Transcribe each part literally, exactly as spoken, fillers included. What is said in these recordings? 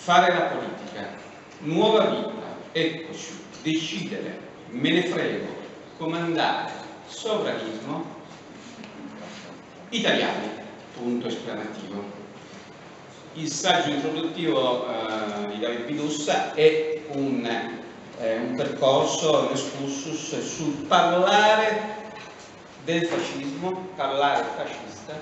fare la politica, nuova vita, eccoci, decidere, me ne frego, comandare, sovranismo, italiani, punto esclamativo. Il saggio introduttivo eh, di David Pidussa è un, eh, un percorso, un excursus sul parlare del fascismo, parlare fascista,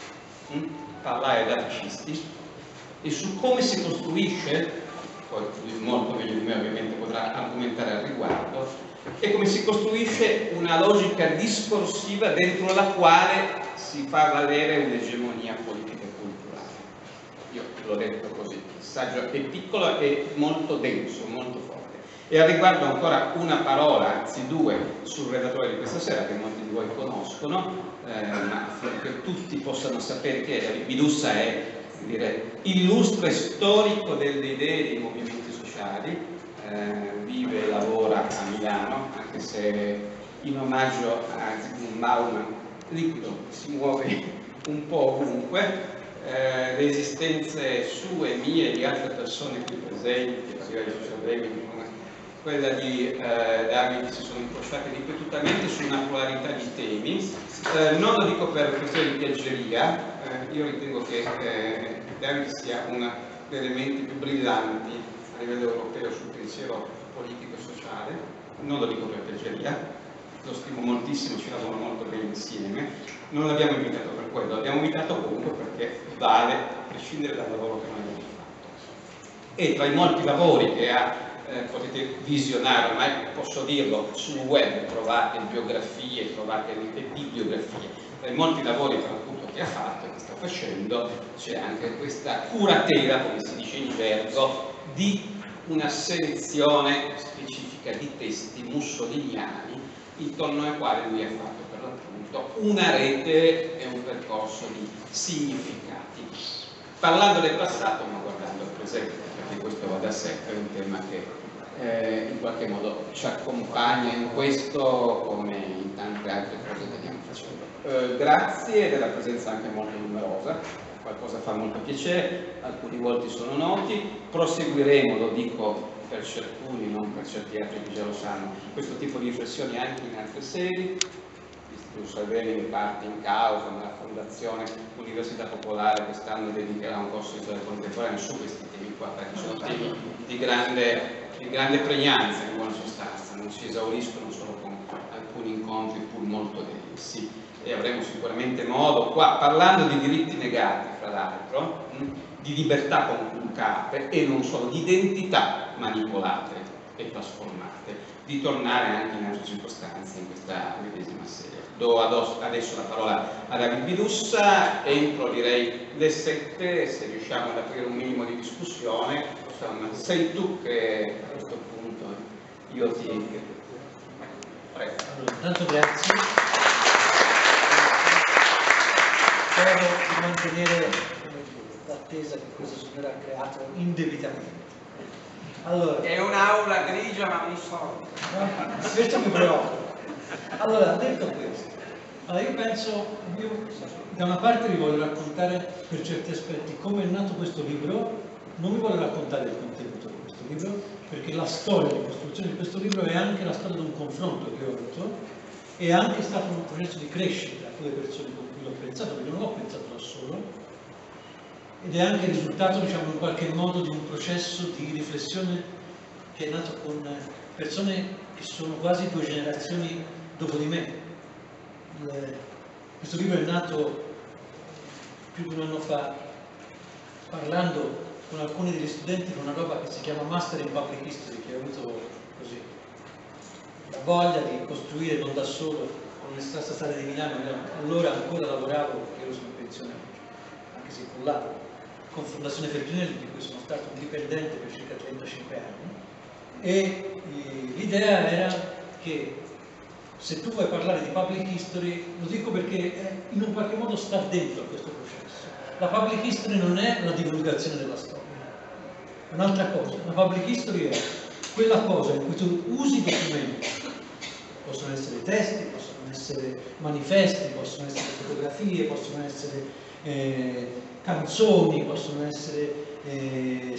hm? parlare da fascisti, e su come si costruisce, poi lui molto meglio di me ovviamente potrà argomentare al riguardo, e come si costruisce una logica discorsiva dentro la quale si fa valere un'egemonia politica e culturale. Io l'ho detto così, il saggio è piccolo e molto denso, molto forte. E al riguardo ancora una parola, anzi due, sul redattore di questa sera, che molti di voi conoscono, eh, ma affinché tutti possano sapere che Pidussa è, dire, illustre storico delle idee e dei movimenti sociali, eh, vive e lavora a Milano, anche se in omaggio a Zygmunt Bauman liquido si muove un po' ovunque. Eh, le esistenze sue, mie e di altre persone qui presenti, a livello social, come quella di eh, Davide, si sono incrociate ripetutamente su una pluralità di temi. Eh, non lo dico per questione di piaggeria, eh, io ritengo che eh, Davide sia uno degli elementi più brillanti a livello europeo sul pensiero politico e sociale, non lo dico per piaggeria, lo stimo moltissimo, ci lavoro molto bene insieme. Non l'abbiamo invitato per quello, l'abbiamo invitato comunque perché vale, a prescindere dal lavoro che noi abbiamo fatto. E tra i molti lavori che ha, eh, potete visionare, ormai posso dirlo, sul web trovate biografie, trovate le bibliografie, tra i molti lavori appunto che ha fatto e che sta facendo c'è anche questa curatela, come si dice in gergo, di una selezione specifica di testi mussoliniani intorno ai quali lui ha fatto per l'appunto una rete e un percorso di significati, parlando del passato ma guardando al presente, perché questo va da sé, è un tema che eh, in qualche modo ci accompagna in questo come in tante altre cose che stiamo facendo. Eh, grazie della presenza anche molto numerosa, qualcosa fa molto piacere, alcuni volti sono noti, proseguiremo, lo dico per certi, non per certi altri che già lo sanno, questo tipo di riflessioni anche in altre sedi. L'Istituto Salvemini è parte in causa nella Fondazione Università Popolare quest'anno dedicherà un corso di storia contemporanea su questi temi qua, perché sono temi di grande, di grande pregnanza in buona sostanza, non si esauriscono solo con alcuni incontri pur molto densi, e avremo sicuramente modo qua, parlando di diritti negati fra l'altro, di libertà conculcate e non solo, di identità manipolate e trasformate, di tornare anche in altre circostanze in questa medesima serie. Do adesso la parola a David Pidussa, entro direi le sette, se riusciamo ad aprire un minimo di discussione. Insomma, sei tu che a questo punto io ti... Prego. Allora, intanto grazie. Spero di mantenere l'attesa che questo signore ha creato indebitamente. Allora, è un'aula grigia ma non so. No, questo mi preoccupa. Allora, detto questo, allora io penso, io da una parte vi voglio raccontare per certi aspetti come è nato questo libro, non vi voglio raccontare il contenuto di questo libro, perché la storia di costruzione di questo libro è anche la storia di un confronto che ho avuto, è anche stato un processo di crescita con le persone con cui l'ho pensato, perché non l'ho pensato da solo, ed è anche il risultato, diciamo, in qualche modo di un processo di riflessione che è nato con persone che sono quasi due generazioni dopo di me. Il, questo libro è nato più di un anno fa, parlando con alcuni degli studenti di una roba che si chiama Master in Public History, che ho avuto così la voglia di costruire non da solo con l'Estrada Statale di Milano. Allora ancora lavoravo, perché ero in pensione, anche se con l'altro, con Fondazione Feltrinelli, di cui sono stato un dipendente per circa trentacinque anni, e l'idea era che se tu vuoi parlare di public history, lo dico perché in un qualche modo sta dentro a questo processo. La public history non è la divulgazione della storia, è un'altra cosa. La public history è quella cosa in cui tu usi documenti, possono essere testi, possono essere manifesti, possono essere fotografie, possono essere eh, canzoni, possono essere eh,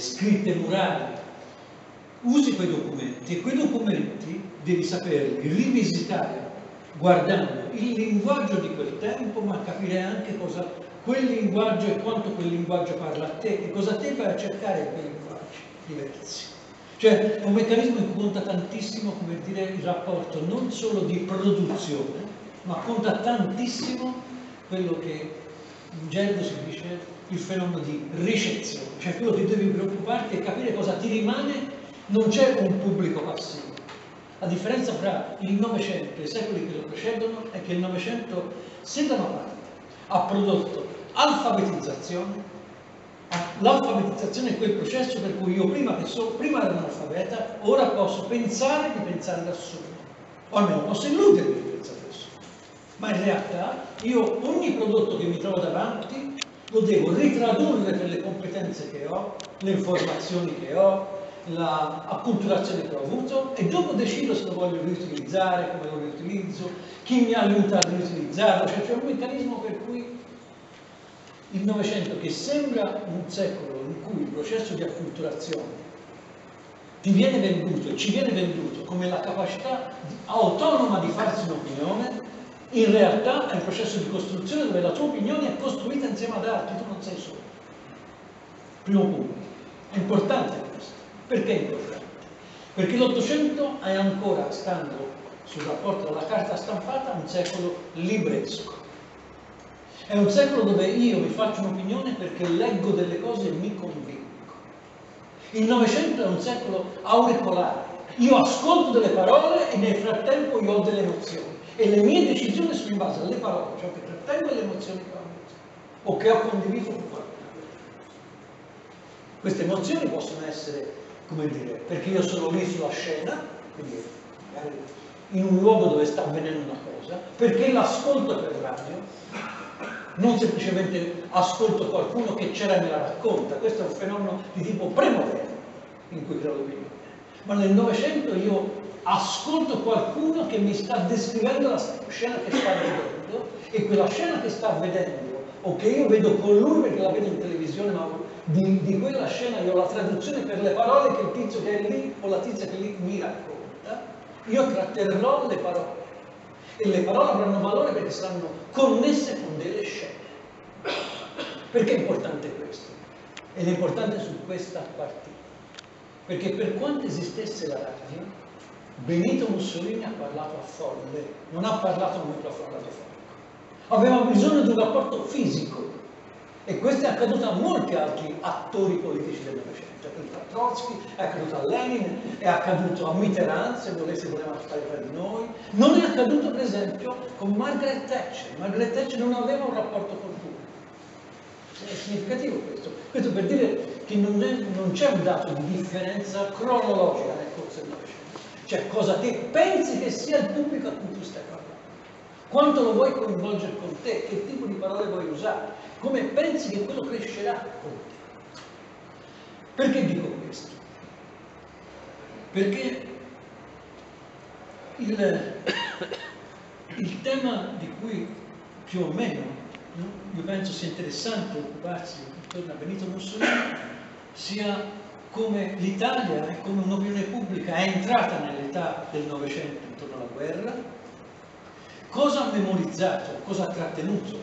scritte murali, usi quei documenti e quei documenti devi saperli rivisitare guardando il linguaggio di quel tempo, ma capire anche cosa quel linguaggio e quanto quel linguaggio parla a te e cosa te vai a cercare in quei linguaggi diversi. Cioè è un meccanismo in cui conta tantissimo, come dire, il rapporto non solo di produzione, ma conta tantissimo quello che in gergo si dice il fenomeno di ricezione, cioè quello che devi preoccuparti è capire cosa ti rimane. Non c'è un pubblico passivo. La differenza fra il Novecento e i secoli che lo precedono è che il Novecento, se da una parte ha prodotto alfabetizzazione, l'alfabetizzazione è quel processo per cui io prima che so, prima ero analfabeta, ora posso pensare di pensare da solo, o almeno posso illudermi di pensare da solo. Ma in realtà io ogni prodotto che mi trovo davanti lo devo ritradurre per le competenze che ho, le informazioni che ho, l'acculturazione che ho avuto e dopo decido se lo voglio riutilizzare, come lo riutilizzo, chi mi aiuta a riutilizzarlo, cioè c'è un meccanismo per cui il Novecento, che sembra un secolo in cui il processo di acculturazione ti viene venduto e ci viene venduto come la capacità autonoma di farsi un'opinione, in realtà è un processo di costruzione dove la tua opinione è costruita insieme ad altri, tu non sei solo. Primo punto, è importante questo. Perché è importante? Perché l'Ottocento è ancora, stando sul rapporto della carta stampata, un secolo libresco. È un secolo dove io mi faccio un'opinione perché leggo delle cose e mi convinco. Il Novecento è un secolo auricolare. Io ascolto delle parole e nel frattempo io ho delle emozioni. E le mie decisioni sono in base alle parole, ciò che trattengo e le emozioni che ho avuto o che ho condiviso con qualcuno. Queste emozioni possono essere, come dire, perché io sono lì sulla scena, quindi magari in un luogo dove sta avvenendo una cosa, perché l'ascolto per radio, non semplicemente ascolto qualcuno che c'era e me la racconta. Questo è un fenomeno di tipo premoderno in cui creo l'opinione. Ma nel Novecento io ascolto qualcuno che mi sta descrivendo la scena che sta vedendo e quella scena che sta vedendo o che io vedo con lui perché la vedo in televisione, ma di, di quella scena io ho la traduzione per le parole che il tizio che è lì o la tizia che è lì mi racconta, io tratterrò le parole e le parole avranno valore perché saranno connesse con delle scene. Perché è importante questo? Ed è importante su questa partita perché per quanto esistesse la radio, Benito Mussolini ha parlato a folle, non ha parlato a microfono radiofonico. Aveva bisogno di un rapporto fisico e questo è accaduto a molti altri attori politici del Novecento. È accaduto a Trotsky, è accaduto a Lenin, è accaduto a Mitterrand, se volesse voleva stare tra di noi. Non è accaduto per esempio con Margaret Thatcher. Margaret Thatcher non aveva un rapporto con lui. È significativo questo. Questo per dire che non, non c'è un dato di differenza cronologica nel corso del Novecento. Cioè cosa te pensi che sia il pubblico a cui tu stai parlando, quanto lo vuoi coinvolgere con te, che tipo di parole vuoi usare, come pensi che quello crescerà con te. Perché dico questo? Perché il, il tema di cui più o meno no, io penso sia interessante occuparsi intorno a Benito Mussolini sia come l'Italia e come un'opinione pubblica è entrata nell'età del Novecento intorno alla guerra, cosa ha memorizzato, cosa ha trattenuto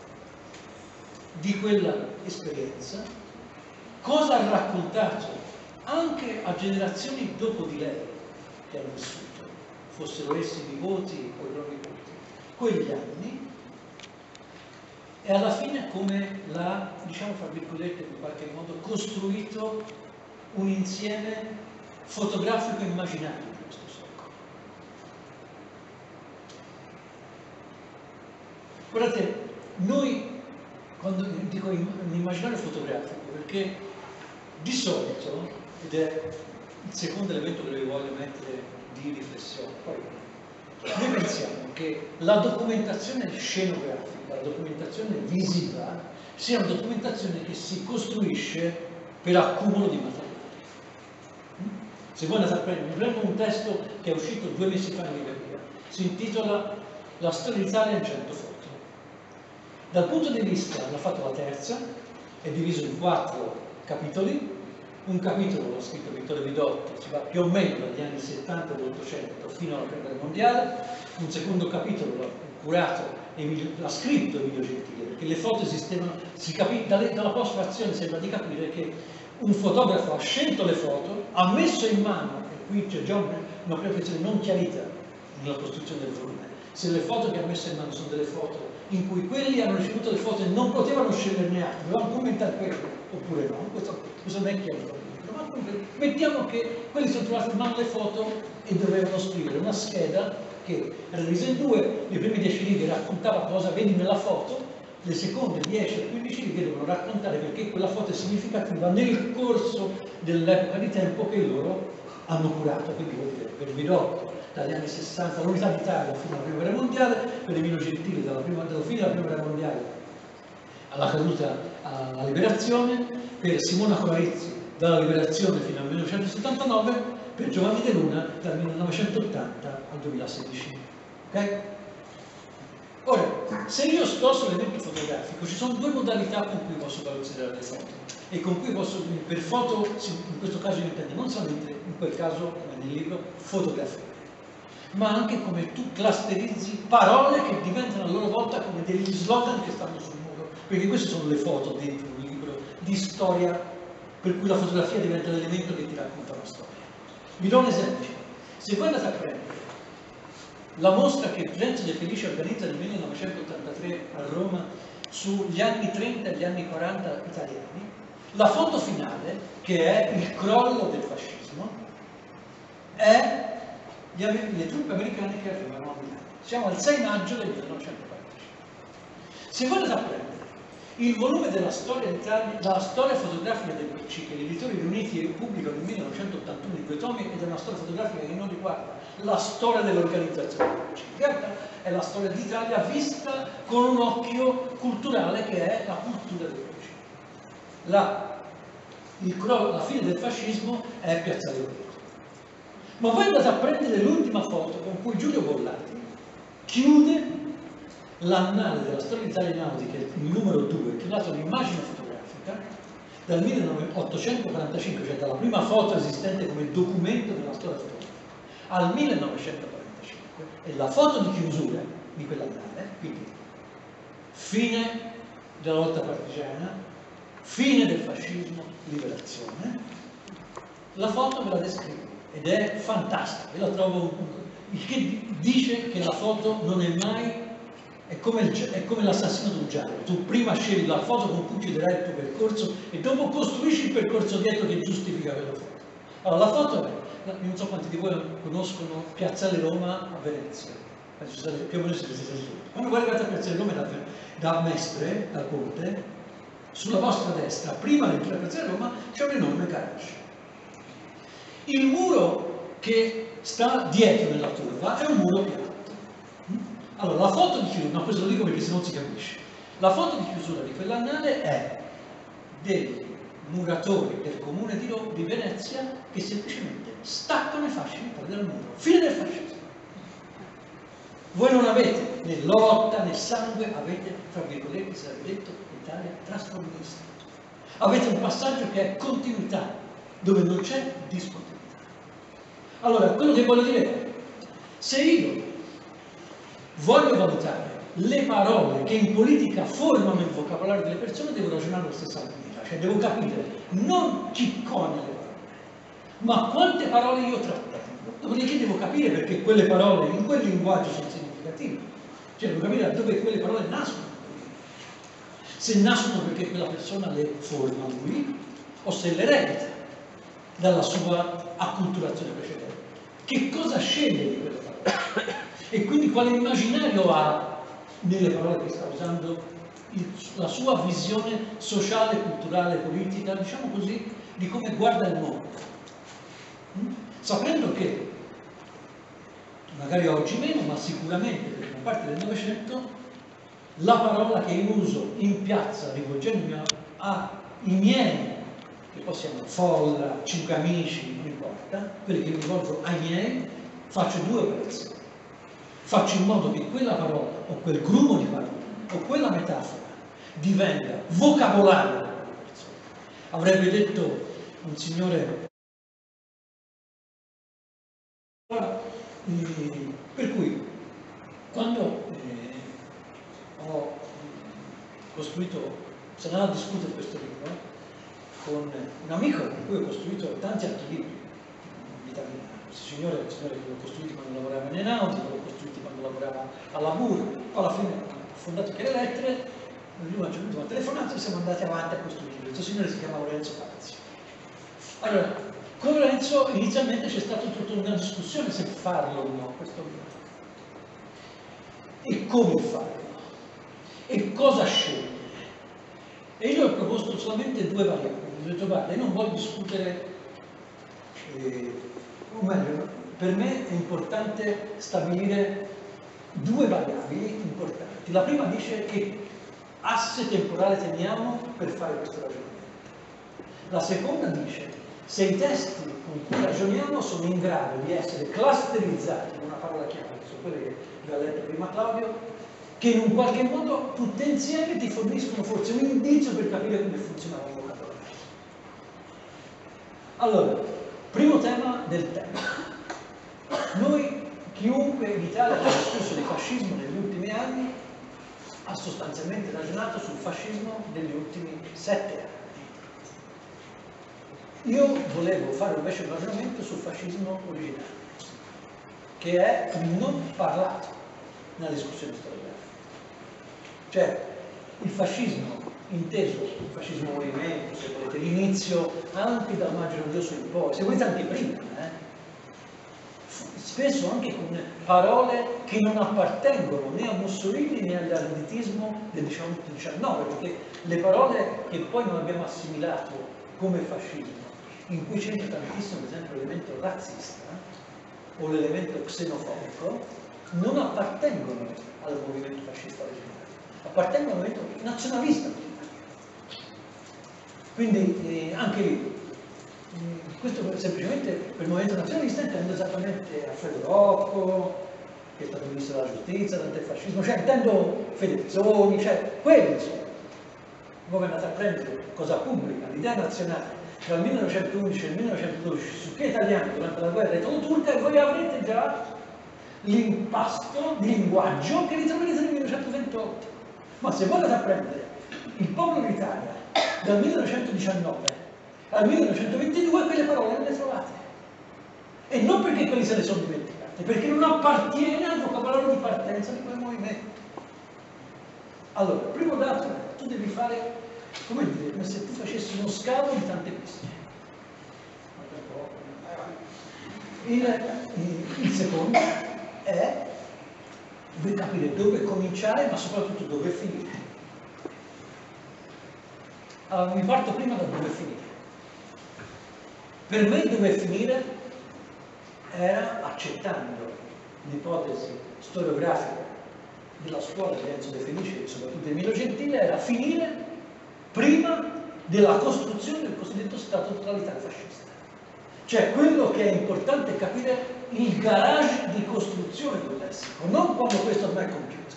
di quella esperienza, cosa ha raccontato anche a generazioni dopo di lei che hanno vissuto, fossero essi nipoti o i loro nipoti, quegli anni, e alla fine come l'ha, diciamo fra virgolette, in qualche modo costruito un insieme fotografico immaginario di questo secolo. Guardate, noi, quando dico un immaginario fotografico, perché di solito, ed è il secondo elemento che vi voglio mettere di riflessione, poi noi pensiamo che la documentazione scenografica, la documentazione visiva, sia una documentazione che si costruisce per accumulo di materiale. Se voi andate a prendere, mi prendo un testo che è uscito due mesi fa in libreria, si intitola La storia d'Italia in cento foto. Dal punto di vista, l'ha fatto la terza, è diviso in quattro capitoli, un capitolo l'ha scritto Vittorio Vidotto, si va più o meno dagli anni settanta dell'Ottocento fino alla Prima Guerra Mondiale, un secondo capitolo l'ha curato, l'ha scritto Emilio Gentile, perché le foto esistevano, si capì, dalla postfazione sembra di capire che un fotografo ha scelto le foto, ha messo in mano, e qui c'è già una preoccupazione non chiarita nella costruzione del volume, se le foto che ha messo in mano sono delle foto in cui quelli hanno ricevuto le foto e non potevano sceglierne altre, dovevano commentare quello, oppure no, questo, questo non è chiaro, ma comunque mettiamo che quelli sono trovati in mano le foto e dovevano scrivere una scheda che era divisa in due, le prime dieci righe raccontava cosa vedi nella foto, le seconde dieci o quindici righe devono raccontare perché quella foto è significativa nel corso dell'epoca di tempo che loro hanno curato, quindi vuol dire per Vidotto dagli anni sessanta, l'unità d'Italia fino alla Prima Guerra Mondiale, per Emilio Gentile dalla, prima, dalla fine della Prima Guerra Mondiale alla caduta, alla liberazione, per Simona Coraizzi dalla liberazione fino al millenovecentosettantanove, per Giovanni De Luna dal millenovecentottanta al duemilasedici. Ok? Ora, se io sto sull'elemento fotografico, ci sono due modalità con cui posso valorizzare le foto e con cui posso, per foto, in questo caso io intendo non solamente in quel caso, come nel libro, fotografia, ma anche come tu clusterizzi parole che diventano a loro volta come degli slogan che stanno sul muro, perché queste sono le foto dentro un libro di storia, per cui la fotografia diventa l'elemento che ti racconta una storia. Vi do un esempio. Se voi andate a prendere la mostra che Renzo De Felice organizza nel millenovecentottantatré a Roma sugli anni trenta e gli anni quaranta italiani, la foto finale, che è il crollo del fascismo, è Gli, le truppe americane che arrivano a Milano. Siamo al sei maggio del millenovecentoquarantacinque. Se voi andate a prendere il volume della storia d'Italia, la storia fotografica del P C che gli editori riuniti pubblicano nel millenovecentottantuno in due tomi, ed è una storia fotografica che non riguarda la storia dell'organizzazione del P C, in realtà è la storia d'Italia vista con un occhio culturale che è la cultura del P C. La, il crollo, la fine del fascismo è Piazzale Loreto. Ma voi andate a prendere l'ultima foto con cui Giulio Bollati chiude l'annale della storia d'Italia nautica, il numero due, intitolato L'immagine fotografica, dal milleottocentoquarantacinque, cioè dalla prima foto esistente come documento della storia fotografica, al millenovecentoquarantacinque, è la foto di chiusura di quell'annale, quindi fine della lotta partigiana, fine del fascismo, liberazione. La foto ve la descrivo ed è fantastica, io la trovo, il che dice che la foto non è mai, è come, come l'assassino di un giallo, tu prima scegli la foto con cui chiuderai il tuo percorso e dopo costruisci il percorso dietro che giustifica quella foto. Allora la foto è, non so quanti di voi conoscono Piazzale Roma a Venezia, più o meno siete stati. Quando voi arrivate a Piazzale Roma da, da Mestre, da Conte, sulla vostra destra, prima di entrare a Piazzale Roma, c'è un enorme garage. Il muro che sta dietro nella curva è un muro piatto. Allora, la foto di chiusura, no, questo lo dico perché se non si capisce. La foto di chiusura di quell'annale è dei muratori del comune di, di Venezia che semplicemente staccano i fasci dal muro. Fine del fascismo. Voi non avete né lotta né sangue, avete, tra virgolette, sarebbe detto, l'Italia trasformista. Avete un passaggio che è continuità, dove non c'è discontinuità. Allora, quello che voglio dire è, se io voglio valutare le parole che in politica formano il vocabolario delle persone, devo ragionare allo stesso maniera, cioè devo capire non chi conia le parole, ma quante parole io trattengo. Dopodiché devo capire perché quelle parole in quel linguaggio sono significative, cioè devo capire da dove quelle parole nascono. Se nascono perché quella persona le forma lui, o se le eredita dalla sua acculturazione precedente. Che cosa sceglie di quelle parole? E quindi quale immaginario ha nelle parole che sta usando il, la sua visione sociale, culturale, politica, diciamo così, di come guarda il mondo. Mm? Sapendo che, magari oggi meno, ma sicuramente per una parte del Novecento, la parola che uso in piazza rivolgendomi ai miei, che poi siano folla, cinque amici, non importa, quelli che mi rivolgo ai miei, faccio due operazioni. Faccio in modo che quella parola, o quel grumo di parole, o quella metafora, divenga vocabolario per quella persona. Avrebbe detto un signore. Per cui, quando eh, ho costruito, sono andato a discutere questo libro con un amico con cui ho costruito tanti altri libri in vita mia. Questo signore, il signore che l'ho costruito quando lavorava in aeronautica, l'ho costruito quando lavorava alla B U R, poi alla fine ho fondato Chiare Lettere, lui a un certo punto mi ha telefonato e siamo andati avanti a costruire. Questo signore si chiama Lorenzo Pazzi. Allora, con Lorenzo inizialmente c'è stata tutta una discussione se farlo o no questo libro. E come farlo? E cosa scegliere? E io ho proposto solamente due variabili. Ho detto, guarda, io non voglio discutere, eh, o meglio, per me è importante stabilire due variabili importanti. La prima dice che asse temporale teniamo per fare questo ragionamento. La seconda dice se i testi con cui ragioniamo sono in grado di essere clusterizzati, una parola chiave, su quelle che vi ha letto prima Claudio, che in un qualche modo tutte insieme ti forniscono forse un indizio per capire come funzionava il vocabolario. Allora, primo tema del tempo. Noi, chiunque in Italia ha discusso di fascismo negli ultimi anni, ha sostanzialmente ragionato sul fascismo degli ultimi sette anni. Io volevo fare invece un ragionamento sul fascismo originario, che è non parlato nella discussione storica. Cioè, il fascismo, inteso il fascismo movimento, se volete, l'inizio anche dal Maggio Radioso in poi, se volete anche prima, eh? spesso anche con parole che non appartengono né a Mussolini né all'arditismo del diciannove, perché le parole che poi non abbiamo assimilato come fascismo, in cui c'entra tantissimo ad esempio l'elemento razzista o l'elemento xenofobico, non appartengono al movimento fascista originario, appartengono al movimento nazionalista. Quindi eh, anche lì, eh, questo semplicemente per il movimento nazionalista intendo esattamente Alfredo Rocco, che è stato ministro della giustizia, l'antifascismo, cioè intendo Federizzoni, cioè quelli insomma. Voi andate a prendere cosa pubblica, l'idea nazionale, tra il millenovecentoundici e il millenovecentododici su che italiano durante la guerra italo-turca, e voi avrete già l'impasto di linguaggio che ritroverete nel millenovecentoventotto. Ma se voi andate a prendere il popolo d'Italia dal millenovecentodiciannove al millenovecentoventidue, quelle parole non le trovate. E non perché quelli se le sono dimenticate, perché non appartiene al vocabolario di partenza di quel movimento. Allora, primo dato, tu devi fare, come dire, come se tu facessi uno scavo di tante piste. Il, il, il secondo è devi capire dove cominciare, ma soprattutto dove finire. Allora, mi parto prima da dove finire. Per me dove finire era, accettando l'ipotesi storiografica della scuola di Enzo De Felice e soprattutto di Emilio Gentile, era finire prima della costruzione del cosiddetto Stato totalitario fascista. Cioè quello che è importante è capire il garage di costruzione del lessico, non quando questo ormai è compiuto.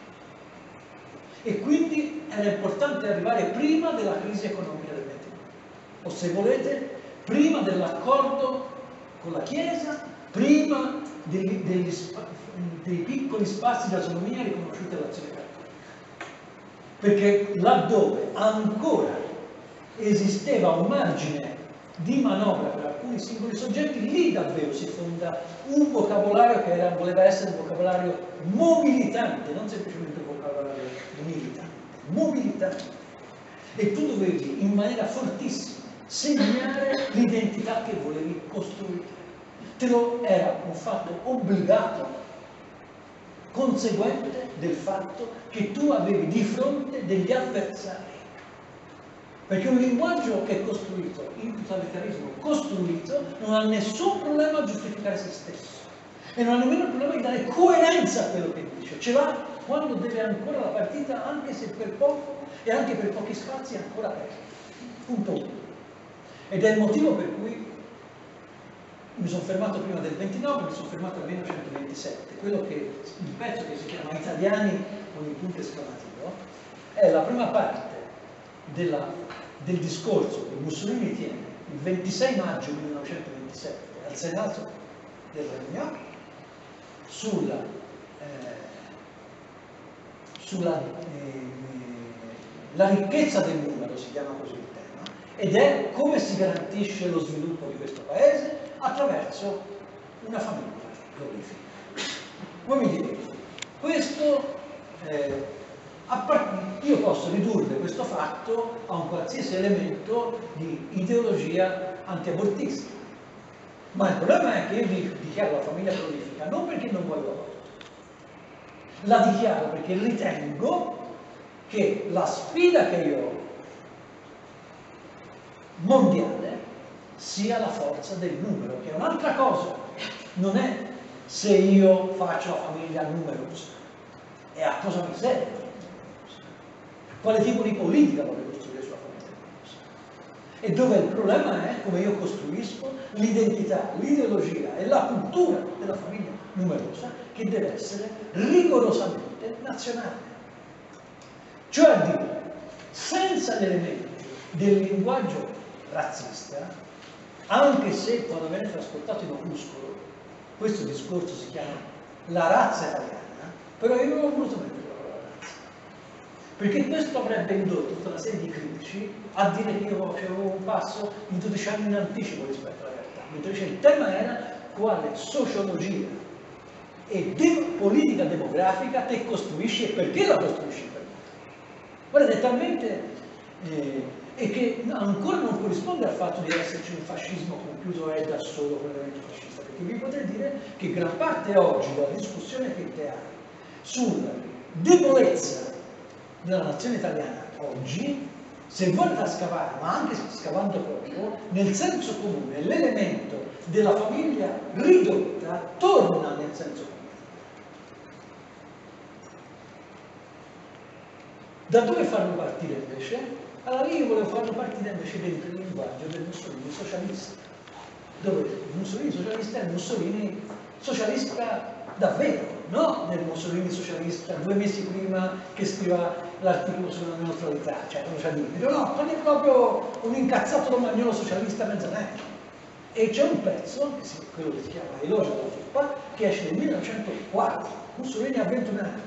E quindi era importante arrivare prima della crisi economica del ventinove, o se volete, prima dell'accordo con la Chiesa, prima degli, degli spa, dei piccoli spazi di autonomia riconosciuti all'azione cattolica. Perché laddove ancora esisteva un margine di manovra per alcuni singoli soggetti, lì davvero si fonda un vocabolario che era, voleva essere un vocabolario mobilitante, non semplicemente un vocabolario militante, mobilitante. E tu dovevi in maniera fortissima segnare l'identità che volevi costruire. Te lo era un fatto obbligato, conseguente del fatto che tu avevi di fronte degli avversari. Perché un linguaggio che è costruito, il totalitarismo costruito, non ha nessun problema a giustificare se stesso. E non ha nemmeno il problema di dare coerenza a quello che dice. Ce l'ha quando deve ancora la partita, anche se per poco, e anche per pochi spazi ancora aperti. Punto uno. Ed è il motivo per cui mi sono fermato prima del ventinove, mi sono fermato nel millenovecentoventisette. Quello che, il pezzo che si chiama Italiani con il punto esclamativo, è la prima parte della, del discorso che Mussolini tiene il ventisei maggio millenovecentoventisette al Senato del Regno sulla, eh, sulla eh, la ricchezza del numero, si chiama così il tema, ed è come si garantisce lo sviluppo di questo paese attraverso una famiglia prolifica. Voi mi direte, questo, eh, io posso ridurre questo fatto a un qualsiasi elemento di ideologia antiabortista, ma il problema è che io dichiaro la famiglia prolifica non perché non voglio l'aborto, la dichiaro perché ritengo che la sfida che io ho mondiale sia la forza del numero, che è un'altra cosa, non è se io faccio la famiglia numerosa, è a cosa mi serve, quale tipo di politica voglio costruire sulla famiglia numerosa, e dove il problema è come io costruisco l'identità, l'ideologia e la cultura della famiglia numerosa, che deve essere rigorosamente nazionale. Cioè a dire, senza gli elementi del linguaggio razzista, anche se quando viene trasportato in opuscolo, questo discorso si chiama la razza italiana, però io non ho voluto mettere la parola razza, perché questo avrebbe indotto tutta una serie di critici a dire che io avevo un passo di dodici anni in anticipo rispetto alla realtà, mentre invece il tema era quale sociologia e de politica demografica te costruisci e perché la costruisci. Guardate, è talmente eh, e che ancora non corrisponde al fatto di esserci un fascismo compiuto è da solo quell'evento fascista, perché vi potrei dire che gran parte oggi della discussione che te hai sulla debolezza della nazione italiana oggi, se voi la scavare, ma anche scavando proprio, nel senso comune, l'elemento della famiglia ridotta torna nel senso comune. Da dove farlo partire invece? Allora io volevo farlo partire invece dentro il linguaggio del Mussolini socialista, dove il Mussolini socialista è il Mussolini socialista davvero, no del Mussolini socialista due mesi prima che scriva l'articolo sulla neutralità, cioè non c'è niente, no, non è proprio un incazzato romagnolo socialista mezzanetto. E c'è un pezzo, quello che si chiama Elogio della truppa, che esce nel millenovecentoquattro, Mussolini ha ventuno anni.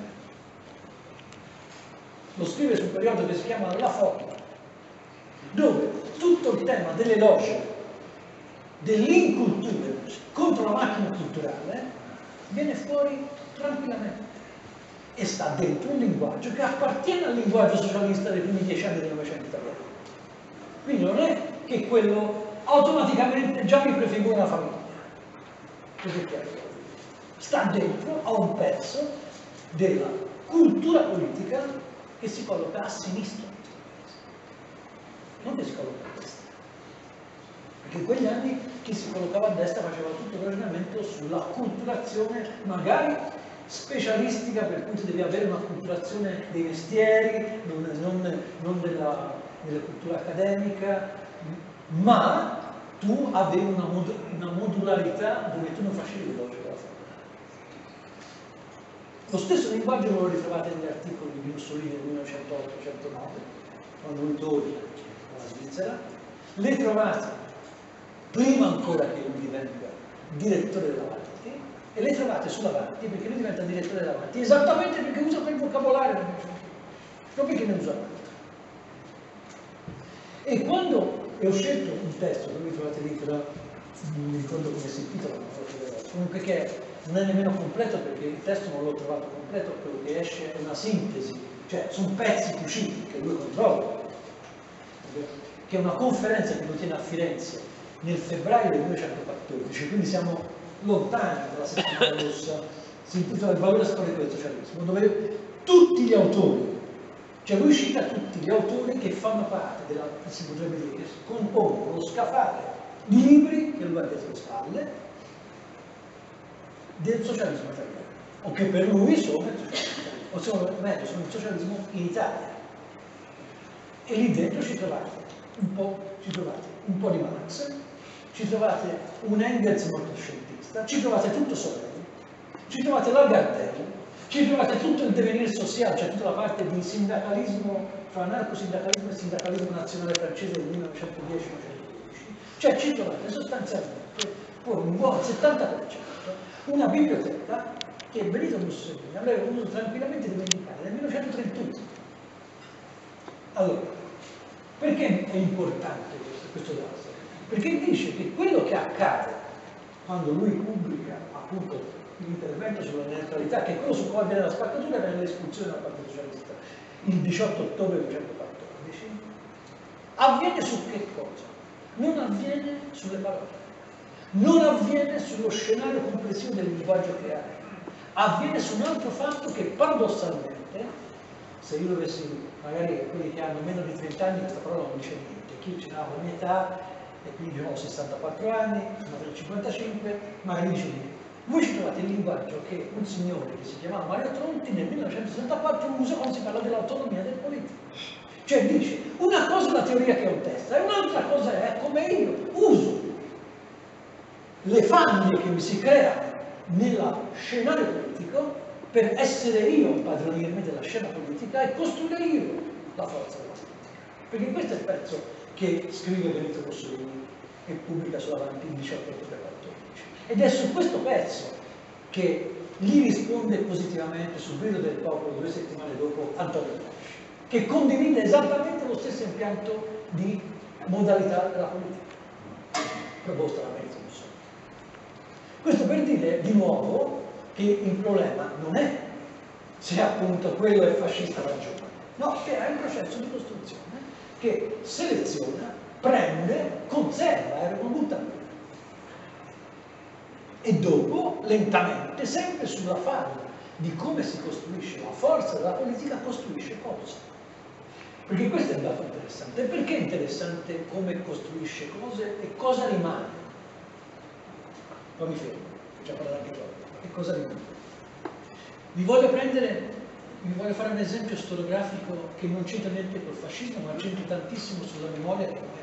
Lo scrive su un periodo che si chiama La Foto, dove tutto il tema delle logiche, dell'incultura contro la macchina culturale viene fuori tranquillamente e sta dentro un linguaggio che appartiene al linguaggio socialista dei primi dieci anni del Novecento italiano. Quindi non è che quello automaticamente già mi prefigura una famiglia, così è chiaro. Sta dentro a un pezzo della cultura politica che si colloca a sinistra, non che si colloca a destra, perché in quegli anni chi si collocava a destra faceva tutto il ragionamento sulla culturazione magari specialistica, per cui tu devi avere una culturazione dei mestieri, non, non, non della, della cultura accademica, ma tu avevi una, mod una modularità dove tu non facevi l'elogio della forma. Lo stesso linguaggio lo ritrovate negli articoli di Mussolini del millenovecentotto centonove, quando lui torna dalla Svizzera, le trovate prima ancora che lui diventa direttore dell'Avanti, e le trovate sull'Avanti perché lui diventa direttore dell'Avanti, esattamente perché usa quel vocabolario, non perché ne usa altro. E quando ho scelto un testo, che vi trovate lì, però non mi ricordo come si intitola, comunque che non è nemmeno completo perché il testo non l'ho trovato completo, quello che esce è una sintesi, cioè sono pezzi cuciti che lui controlla, che è una conferenza che lui tiene a Firenze nel febbraio del millenovecentoquattordici, quindi siamo lontani dalla settimana rossa, si intitola Il valore storico del socialismo, dove tutti gli autori, cioè lui cita tutti gli autori che fanno parte della, si potrebbe dire, che compongono lo scaffale di libri che lui ha dietro le spalle del socialismo italiano, o che per lui sono il socialismo italiano, o sono, meglio, sono il socialismo in Italia. E lì dentro ci trovate un po', ci trovate un po' di Marx, ci trovate un Engels molto scientista, ci trovate tutto Sorel, ci trovate la Gardel, ci trovate tutto il devenir sociale, cioè tutta la parte di sindacalismo, fra anarcosindacalismo e sindacalismo nazionale francese del millenovecentodieci millenovecentododici, Cioè ci trovate sostanzialmente con un buon settanta per cento una biblioteca che Benito Mussolini avrebbe potuto tranquillamente dimenticare nel millenovecentotrentuno. Allora, perché è importante questo, questo dato? Perché dice che quello che accade quando lui pubblica appunto l'intervento sulla neutralità, che è quello su cui avviene la spaccatura per l'espulsione dal Partito Socialista il diciotto ottobre millenovecentoquattordici, avviene su che cosa? Non avviene sulle parole, non avviene sullo scenario complessivo del linguaggio che ha, avviene su un altro fatto che paradossalmente, se io dovessi, magari quelli che hanno meno di trenta anni questa parola non dice niente, chi ce n'ha la mia età e quindi ho sessantaquattro anni, sono del cinquantacinque, magari dice niente. Voi ci trovate il linguaggio che un signore che si chiamava Mario Tronti nel millenovecentosessantaquattro usa quando si parla dell'autonomia del politico. Cioè dice, una cosa è la teoria che ho in testa e un'altra cosa è come io uso le famiglie che mi si creano nel scenario politico per essere io a impadronirmi della scena politica e costruire io la forza della politica. Perché questo è il pezzo che scrive Benito Mussolini e pubblica sull'Avanti il diciotto ottobre quattordici. Ed è su questo pezzo che gli risponde positivamente sul grido del popolo due settimane dopo Antonio Gramsci, che condivide esattamente lo stesso impianto di modalità della politica proposta da Benito Mussolini. Questo per dire di nuovo che il problema non è se appunto quello è fascista o ragione, no, che è un processo di costruzione che seleziona, prende, conserva e non butta via. E dopo, lentamente, sempre sulla fase di come si costruisce la forza della politica, costruisce cose. Perché questo è un dato interessante. E perché è interessante come costruisce cose e cosa rimane? Poi mi fermo, già parlato anche troppo. Che cosa rimane? Vi voglio prendere, vi voglio fare un esempio storiografico che non c'entra niente col fascismo, ma c'entra tantissimo sulla memoria che non è.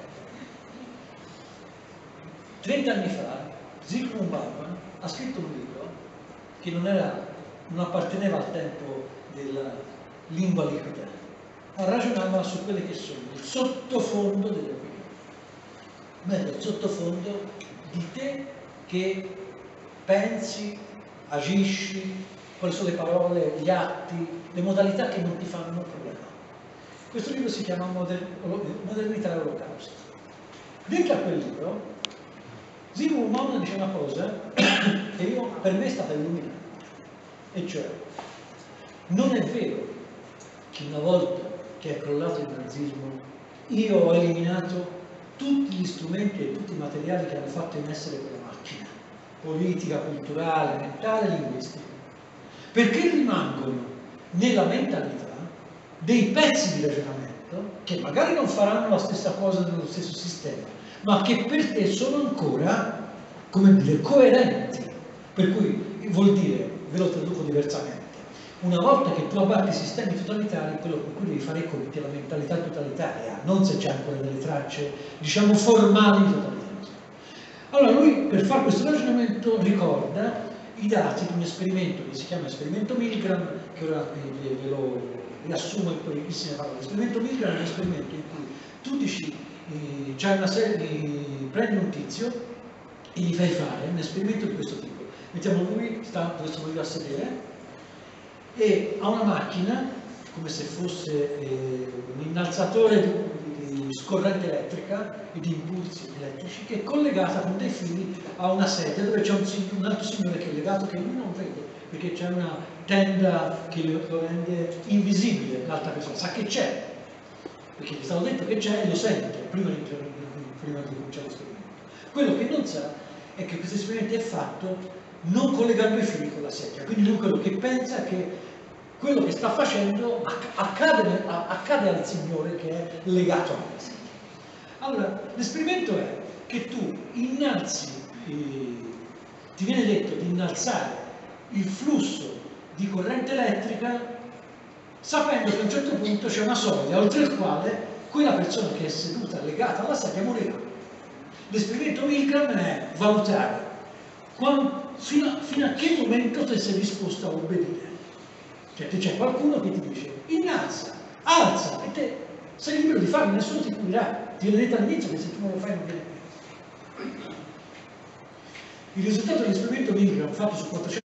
Trent'anni fa, Zygmunt Bauman ha scritto un libro che non, era, non apparteneva al tempo della lingua liquida, ma ragionava su quelle che sono il sottofondo delle opinioni, meglio il sottofondo di te che pensi, agisci, quali sono le parole, gli atti, le modalità che non ti fanno problema. Questo libro si chiama Moder Modernità e Olocausto. Dentro a quel libro Zygmunt Bauman dice una cosa che io, per me è stata illuminante, e cioè non è vero che una volta che è crollato il nazismo io ho eliminato tutti gli strumenti e tutti i materiali che hanno fatto in essere quella macchina politica, culturale, mentale, linguistica, perché rimangono nella mentalità dei pezzi di ragionamento che magari non faranno la stessa cosa nello stesso sistema, ma che per te sono ancora, come dire, coerenti. Per cui vuol dire, ve lo traduco diversamente, una volta che tu abbatti i sistemi totalitari, quello con cui devi fare i conti è la mentalità totalitaria, non se c'è ancora delle tracce, diciamo, formali di totalitarismo. Allora lui, per fare questo ragionamento, ricorda i dati di un esperimento che si chiama esperimento Milgram, che ora ve lo riassumo in pochissime parole. L'esperimento Milgram è un esperimento in cui tu dici c'è una serie di, prendi un tizio e gli fai fare un esperimento di questo tipo. Mettiamo lui, sta dove sto io a sedere, e ha una macchina come se fosse eh, un innalzatore di, di scorrente elettrica e di impulsi elettrici, che è collegata con dei fili a una sedia dove c'è un, un altro signore che è legato, che lui non vede perché c'è una tenda che lo rende invisibile. L'altra persona sa che c'è, perché gli è stato detto che c'è e lo sente prima di, prima di cominciare l'esperimento. Quello che non sa è che questo esperimento è fatto non collegando i fili con la sedia, quindi lui quello che pensa è che quello che sta facendo accade, accade al signore che è legato alla sedia. Allora, l'esperimento è che tu innalzi, eh, ti viene detto di innalzare il flusso di corrente elettrica sapendo che a un certo punto c'è una soglia oltre il quale quella persona che è seduta legata alla sedia morirà. L'esperimento Milgram è valutare quando, fino, a, fino a che momento tu sei disposto a obbedire. Cioè c'è qualcuno che ti dice innalza, alza, e te sei libero di farlo, nessuno ti punirà, ti viene detto all'inizio che se tu non lo fai non viene più. Il risultato dell'esperimento Milgram fatto su quattrocento